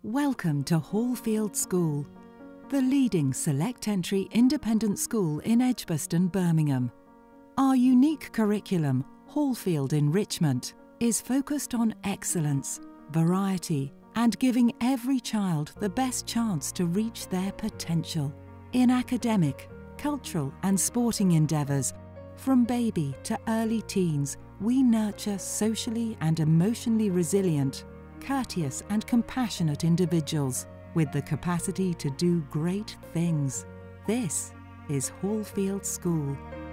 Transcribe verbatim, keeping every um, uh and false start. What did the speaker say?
Welcome to Hallfield School, the leading select-entry independent school in Edgbaston, Birmingham. Our unique curriculum, Hallfield Enrichment, is focused on excellence, variety, and giving every child the best chance to reach their potential. In academic, cultural and sporting endeavours, from baby to early teens, we nurture socially and emotionally resilient, courteous and compassionate individuals with the capacity to do great things. This is Hallfield School.